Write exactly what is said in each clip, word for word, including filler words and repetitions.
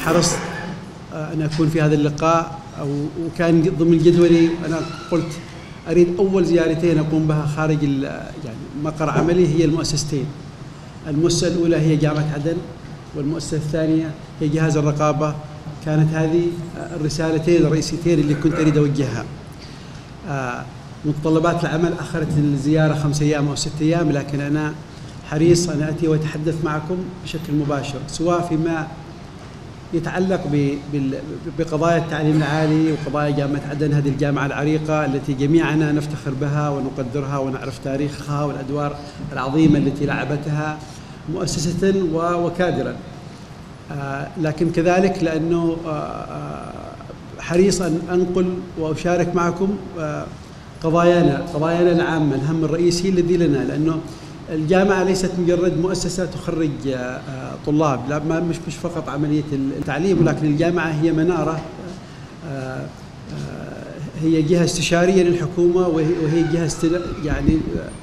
حرصت أن أكون في هذا اللقاء، وكان ضمن جدولي. أنا قلت أريد أول زيارتين أقوم بها خارج يعني مقر عملي هي المؤسستين. المؤسسة الأولى هي جامعة عدن، والمؤسسة الثانية هي جهاز الرقابة. كانت هذه الرسالتين الرئيسيتين اللي كنت أريد أوجهها. متطلبات العمل أخرت الزيارة خمس أيام أو ست أيام، لكن أنا حريص أن أتي وأتحدث معكم بشكل مباشر، سواء فيما يتعلق بقضايا التعليم العالي وقضايا جامعة عدن، هذه الجامعة العريقة التي جميعنا نفتخر بها ونقدرها ونعرف تاريخها والأدوار العظيمة التي لعبتها مؤسسة وكادرا. لكن كذلك لأنه حريص أن أنقل وأشارك معكم قضايانا قضايانا العامة، الهم الرئيسي الذي لنا، لأنه الجامعة ليست مجرد مؤسسة تخرج طلاب، لا ما مش مش فقط عملية التعليم، ولكن الجامعة هي منارة، هي جهة استشارية للحكومة، وهي جهة يعني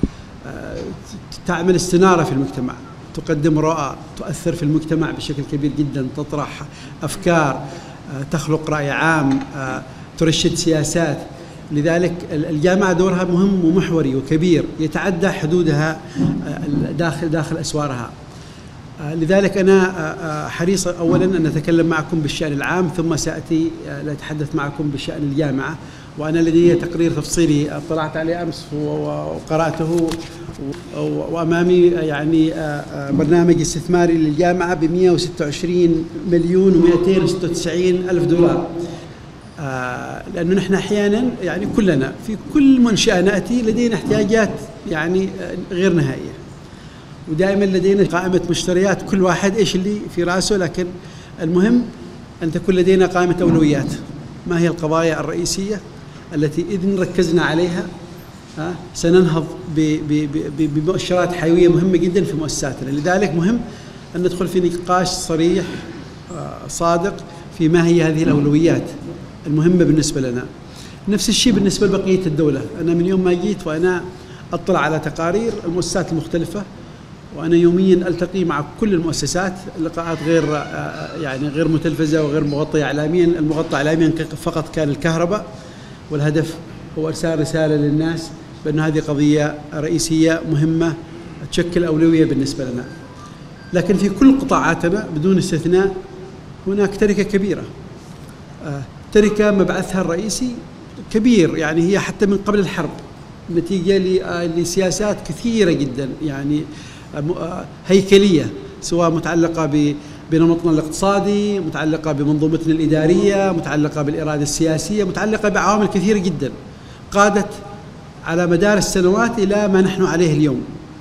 تعمل استنارة في المجتمع، تقدم رؤى، تؤثر في المجتمع بشكل كبير جدا، تطرح أفكار، تخلق رأي عام، ترشد سياسات. لذلك الجامعة دورها مهم ومحوري وكبير يتعدى حدودها داخل داخل أسوارها. لذلك أنا حريص أولا أن أتكلم معكم بالشأن العام، ثم سأتي لأتحدث معكم بشأن الجامعة. وأنا لدي تقرير تفصيلي اطلعت عليه أمس وقرأته، وأمامي يعني برنامج استثماري للجامعة ب مئة وستة وعشرين مليون ومئتين وستة وتسعين ألف دولار. آه لأنه نحن أحيانا يعني كلنا في كل منشأة نأتي لدينا احتياجات يعني غير نهائية، ودائما لدينا قائمة مشتريات، كل واحد إيش اللي في رأسه، لكن المهم أن تكون لدينا قائمة أولويات. ما هي القضايا الرئيسية التي إذن ركزنا عليها آه سننهض بمؤشرات حيوية مهمة جدا في مؤسساتنا. لذلك مهم أن ندخل في نقاش صريح آه صادق في ما هي هذه الأولويات المهمة بالنسبة لنا. نفس الشيء بالنسبة لبقية الدولة. أنا من يوم ما جيت وأنا أطلع على تقارير المؤسسات المختلفة، وأنا يوميا ألتقي مع كل المؤسسات، اللقاءات غير يعني غير متلفزة وغير مغطية إعلاميا. المغطى إعلاميا فقط كان الكهرباء، والهدف هو إرسال رسالة للناس بأن هذه قضية رئيسية مهمة تشكل أولوية بالنسبة لنا. لكن في كل قطاعاتنا بدون استثناء هناك تركة كبيرة، تركة مبعثها الرئيسي كبير، يعني هي حتى من قبل الحرب نتيجة لسياسات كثيرة جدا يعني هيكلية، سواء متعلقة بنمطنا الاقتصادي، متعلقة بمنظومتنا الإدارية، متعلقة بالإرادة السياسية، متعلقة بعوامل كثيرة جدا قادت على مدار السنوات إلى ما نحن عليه اليوم.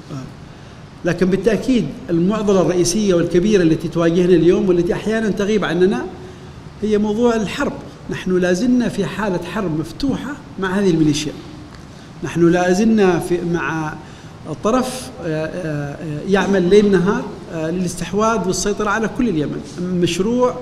لكن بالتأكيد المعضلة الرئيسية والكبيرة التي تواجهنا اليوم والتي أحيانا تغيب عننا هي موضوع الحرب. نحن لازلنا في حالة حرب مفتوحة مع هذه الميليشيا، نحن لازلنا في مع طرف يعمل ليل نهار للاستحواذ والسيطرة على كل اليمن. مشروع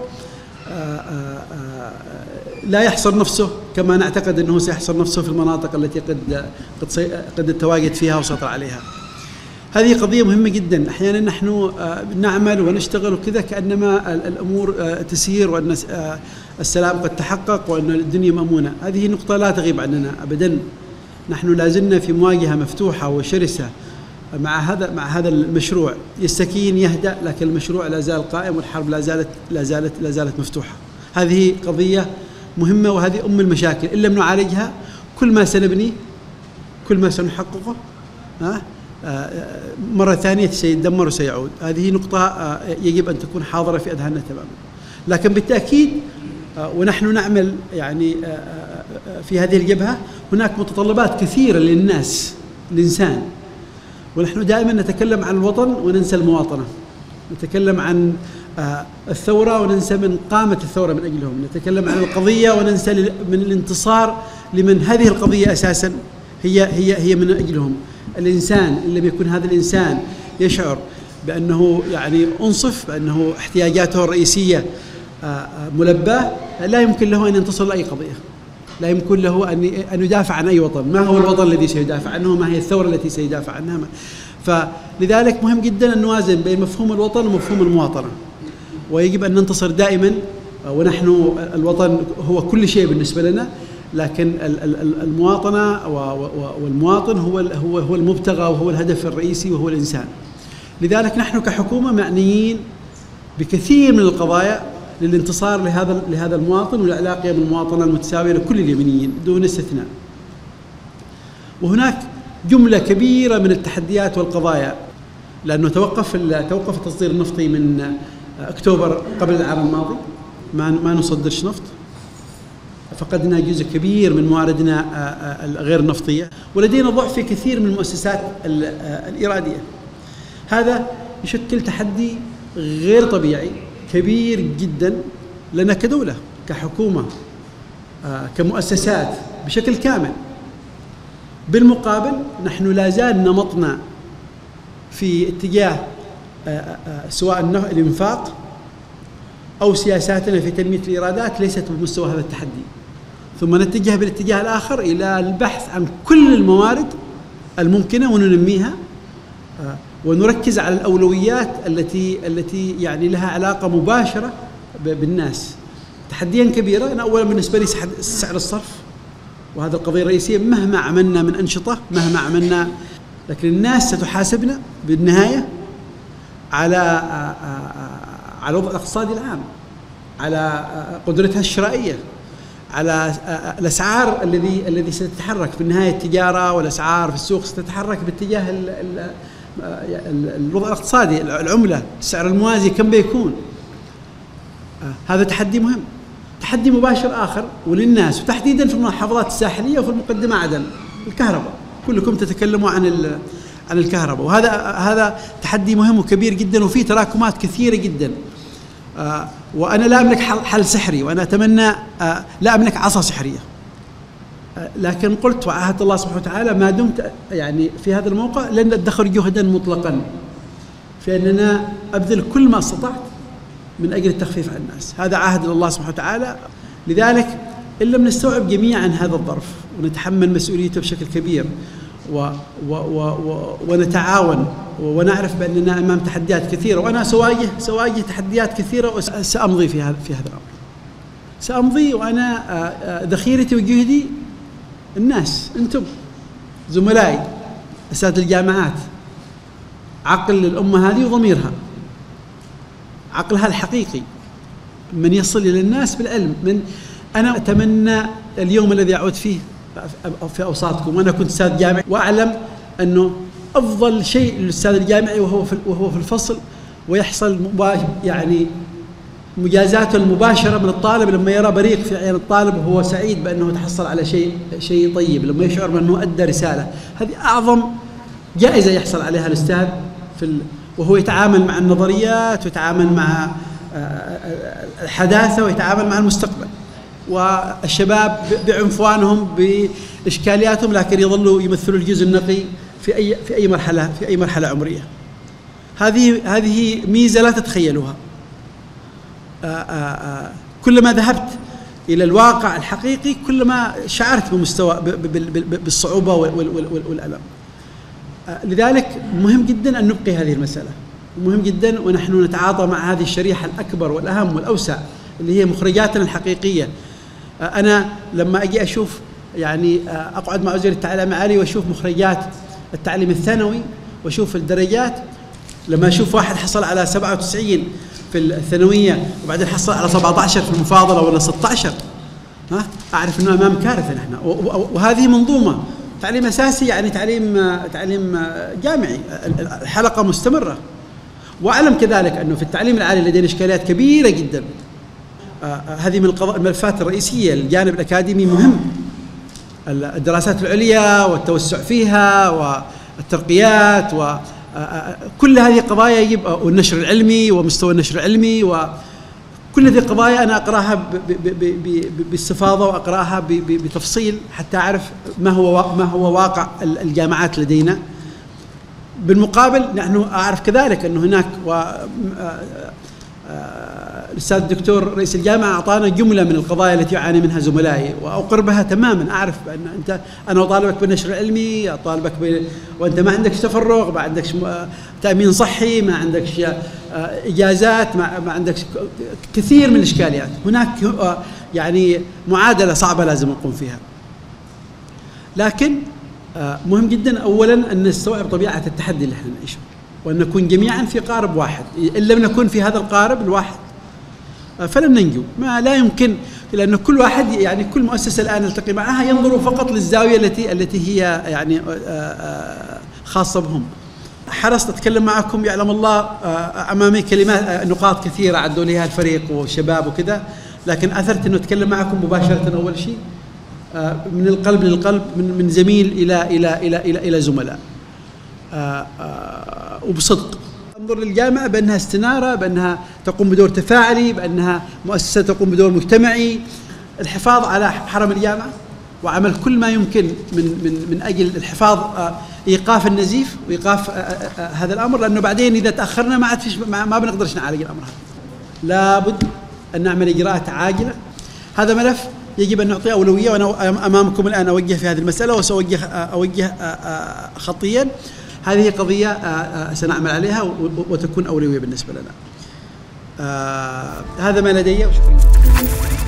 لا يحصر نفسه كما نعتقد أنه سيحصر نفسه في المناطق التي قد قد التواجد فيها وسيطر عليها. هذه قضية مهمة جدا. أحيانا نحن نعمل ونشتغل وكذا كأنما الأمور تسير وأن السلام قد تحقق وأن الدنيا مأمونة. هذه نقطة لا تغيب عننا أبدا. نحن لازلنا في مواجهة مفتوحة وشرسة مع هذا مع هذا المشروع. يستكين يهدأ، لكن المشروع لا زال قائم والحرب لا زالت لا زالت لا زالت مفتوحة. هذه قضية مهمة وهذه أم المشاكل. إن لم نعالجها كل ما سنبني كل ما سنحققه ها مرة ثانية سيدمر وسيعود. هذه نقطة يجب أن تكون حاضرة في أذهاننا تماما. لكن بالتأكيد ونحن نعمل يعني في هذه الجبهة هناك متطلبات كثيرة للناس الإنسان، ونحن دائما نتكلم عن الوطن وننسى المواطنة، نتكلم عن الثورة وننسى من قامت الثورة من أجلهم، نتكلم عن القضية وننسى من الانتصار لمن هذه القضية أساسا هي هي هي من أجلهم. الإنسان اللي بيكون هذا الإنسان يشعر بأنه يعني أنصف، بأنه احتياجاته الرئيسية ملباة، لا يمكن له أن ينتصر لأي قضية، لا يمكن له أن أن يدافع عن أي وطن. ما هو الوطن الذي سيدافع عنه؟ ما هي الثورة التي سيدافع عنها؟ فلذلك مهم جدا أن نوازن بين مفهوم الوطن ومفهوم المواطنة. ويجب أن ننتصر دائما، ونحن الوطن هو كل شيء بالنسبة لنا، لكن المواطنة والمواطن هو هو هو المبتغى وهو الهدف الرئيسي وهو الإنسان. لذلك نحن كحكومة معنيين بكثير من القضايا للانتصار لهذا لهذا المواطن ولإعلاء قيم المواطنة المتساوية لكل اليمنيين دون استثناء. وهناك جملة كبيرة من التحديات والقضايا، لأنه توقف توقف التصدير النفطي من أكتوبر قبل العام الماضي، ما ما نصدرش نفط، فقدنا جزء كبير من مواردنا الغير النفطية، ولدينا ضعف في كثير من المؤسسات الإرادية. هذا يشكل تحدي غير طبيعي كبير جدا لنا كدولة، كحكومة، كمؤسسات بشكل كامل. بالمقابل نحن لا زال نمطنا في اتجاه سواء الإنفاق أو سياساتنا في تنمية الإيرادات ليست بمستوى هذا التحدي، ثم نتجه بالاتجاه الآخر إلى البحث عن كل الموارد الممكنة وننميها ونركز على الأولويات التي التي يعني لها علاقة مباشرة بالناس. تحديا كبيرا. أنا أولا بالنسبة لي سعر الصرف، وهذا القضية الرئيسية. مهما عملنا من أنشطة، مهما عملنا، لكن الناس ستحاسبنا بالنهاية على على الوضع الاقتصادي العام، على قدرتها الشرائية، على الأسعار الذي الذي ستتحرك في النهاية. التجارة والأسعار في السوق ستتحرك باتجاه الوضع الاقتصادي، العملة، السعر الموازي كم بيكون. هذا تحدي مهم. تحدي مباشر آخر وللناس، وتحديدا في المحافظات الساحلية وفي المقدمة عدن، الكهرباء. كلكم تتكلموا عن عن الكهرباء، وهذا هذا تحدي مهم وكبير جدا، وفيه تراكمات كثيرة جدا. وأنا لا أملك حل سحري، وأنا أتمنى لا أملك عصا سحرية، لكن قلت وعاهدت الله سبحانه وتعالى ما دمت يعني في هذا الموقع لن أدخر جهدا مطلقا في أننا أبذل كل ما استطعت من أجل التخفيف عن الناس. هذا عهد الله سبحانه وتعالى. لذلك إن لم نستوعب جميعا هذا الظرف ونتحمل مسؤوليته بشكل كبير و و و و ونتعاون ونعرف بأننا أمام تحديات كثيرة، وأنا سواجه سواجه تحديات كثيرة، وسأمضي في هذا في هذا الأمر. سأمضي وأنا ذخيرتي وجهدي الناس، أنتم زملائي أساتذة الجامعات، عقل الأمة هذه وضميرها، عقلها الحقيقي، من يصل إلى الناس بالعلم. من أنا أتمنى اليوم الذي أعود فيه في أوساطكم، وأنا كنت أستاذ جامعي وأعلم أنه أفضل شيء للأستاذ الجامعي وهو في وهو في الفصل، ويحصل يعني مجازاته المباشرة من الطالب لما يرى بريق في عين الطالب وهو سعيد بأنه تحصل على شيء شيء طيب، لما يشعر بأنه أدى رسالة. هذه أعظم جائزة يحصل عليها الأستاذ في ال... وهو يتعامل مع النظريات ويتعامل مع الحداثة ويتعامل مع المستقبل، والشباب بعنفوانهم بإشكالياتهم، لكن يظلوا يمثلوا الجزء النقي في أي في أي مرحلة في أي مرحلة عمرية. هذه هذه ميزة لا تتخيلوها. كلما ذهبت إلى الواقع الحقيقي كلما شعرت بمستوى بالصعوبة والألم. لذلك مهم جدا أن نبقي هذه المسألة، مهم جدا ونحن نتعاطى مع هذه الشريحة الأكبر والأهم والأوسع اللي هي مخرجاتنا الحقيقية. أنا لما أجي أشوف يعني أقعد مع وزير التعليم العالي وأشوف مخرجات التعليم الثانوي وأشوف الدرجات، لما أشوف واحد حصل على سبعة وتسعين في الثانوية وبعدين حصل على سبعة عشر في المفاضلة ولا ستة عشر، ها أعرف أنه أمام كارثة نحن. وهذه منظومة تعليم أساسي، يعني تعليم تعليم جامعي، الحلقة مستمرة. وأعلم كذلك أنه في التعليم العالي لدينا إشكاليات كبيرة جدا. هذه من الملفات الرئيسية. الجانب الأكاديمي مهم، الدراسات العليا والتوسع فيها والترقيات وكل هذه قضايا يجب، والنشر العلمي ومستوى النشر العلمي، وكل هذه القضايا أنا أقرأها باستفاضة وأقرأها بتفصيل حتى أعرف ما هو ما هو واقع الجامعات لدينا. بالمقابل نحن أعرف كذلك أنه هناك الأستاذ الدكتور رئيس الجامعة أعطانا جملة من القضايا التي يعاني منها زملائي وأقر بها تماما. أعرف بأن أنت أنا أطالبك بالنشر العلمي، أطالبك ب... وأنت ما عندكش تفرغ، ما عندكش تأمين صحي، ما عندكش إجازات، ما, ما عندكش كثير من الإشكاليات. هناك يعني معادلة صعبة لازم نقوم فيها. لكن مهم جدا أولا أن نستوعب طبيعة التحدي اللي احنا نعيشه، وأن نكون جميعا في قارب واحد. إن لم نكن في هذا القارب الواحد فلن ننجو. ما لا يمكن، لأن كل واحد يعني كل مؤسسة الآن نلتقي معها ينظروا فقط للزاوية التي التي هي يعني خاصة بهم. حرصت أتكلم معكم، يعلم الله أمامي كلمات نقاط كثيرة عدوا لها الفريق والشباب وكذا، لكن أثرت أنه أتكلم معكم مباشرة أول شيء من القلب للقلب، من من زميل إلى إلى إلى إلى إلى زملاء، وبصدق. انظر للجامعة بأنها استنارة، بأنها تقوم بدور تفاعلي، بأنها مؤسسة تقوم بدور مجتمعي. الحفاظ على حرم الجامعة وعمل كل ما يمكن من من من أجل الحفاظ، إيقاف النزيف وإيقاف هذا الأمر، لأنه بعدين إذا تأخرنا ما عاد فيش ما بنقدرش نعالج الأمر هذا. لابد أن نعمل إجراءات عاجلة. هذا ملف يجب أن نعطيه أولوية، وأنا أمامكم الآن أوجه في هذه المسألة وسأوجه أوجه خطيا. هذه قضية سنعمل عليها وتكون أولوية بالنسبة لنا. هذا ما لدي، وشكرا.